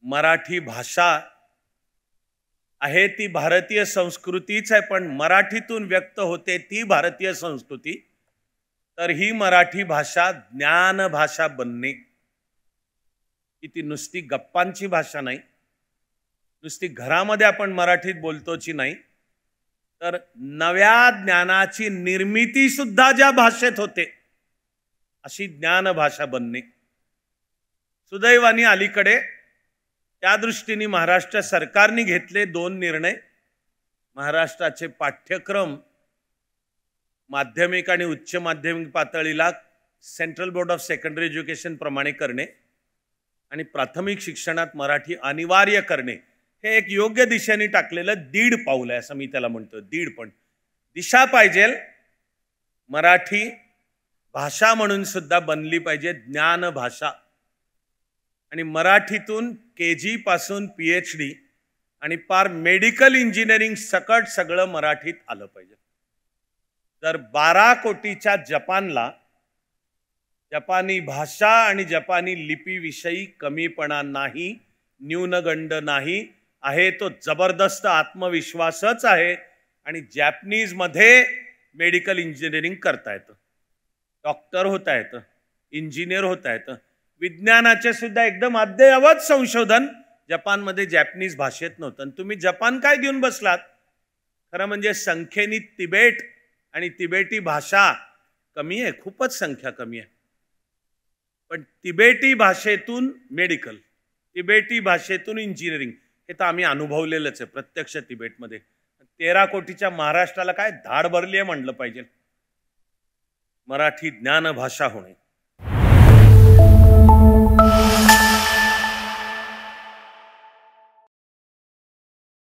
मराठी भाषा आहे ती भारतीय संस्कृतीच आहे, पण मराठीतून व्यक्त होते ती भारतीय संस्कृती। तर ही मराठी भाषा ज्ञान भाषा बनणे, की ती नुसती गप्पांची भाषा नाही, नुसती घरामध्ये आपण मराठीत बोलतोची नाही, तर नव्या ज्ञानाची निर्मिती सुद्धा ज्या भाषेत होते अशी ज्ञान भाषा बनणे। सुदैवाने अलीकडे त्या दृष्टीने महाराष्ट्र सरकारने घेतले 2 निर्णय। महाराष्ट्राचे पाठ्यक्रम माध्यमिक आणि उच्च माध्यमिक पातळीला central board of secondary education प्रमाणे करणे आणि प्राथमिक शिक्षणात मराठी अनिवार्य करणे, हे एक योग्य दिशेने टाकलेलं 1.5 पाऊल आहे असं मी त्याला म्हणतो। 1.5 पण दिशा पाहिजे, मराठी भाषा म्हणून सुद्धा बनली पाहिजे ज्ञान भाषा। आणि मराठीतून KG पासून PhD आणि पार मेडिकल इंजिनिअरिंग सकट सगळं मराठीत आलं पाहिजे। जर 12 कोटीच्या जपानला जपानी भाषा आणि जपानी लिपीविषयी कमीपणा नाही, न्यूनगंड नाही आहे, तो जबरदस्त आत्मविश्वासच आहे। आणि जॅपनीज मध्ये मेडिकल इंजिनिअरिंग करता येतं, डॉक्टर होता येतं, इंजिनियर होता येतं, विज्ञानाचे सुद्धा एकदम अद्ययावत संशोधन जपानमध्ये जॅपनीज भाषेत नव्हतं। तुम्ही जपान काय घेऊन बसलात? खरं म्हणजे संख्येने तिबेट आणि तिबेटी भाषा कमी आहे, खूपच संख्या कमी आहे, पण तिबेटी भाषेतून मेडिकल, तिबेटी भाषेतून इंजिनिअरिंग हे तर आम्ही अनुभवलेलंच आहे प्रत्यक्ष तिबेटमध्ये। 13 कोटीच्या महाराष्ट्राला काय धाड भरली आहे म्हणलं पाहिजे। मराठी ज्ञान भाषा होणे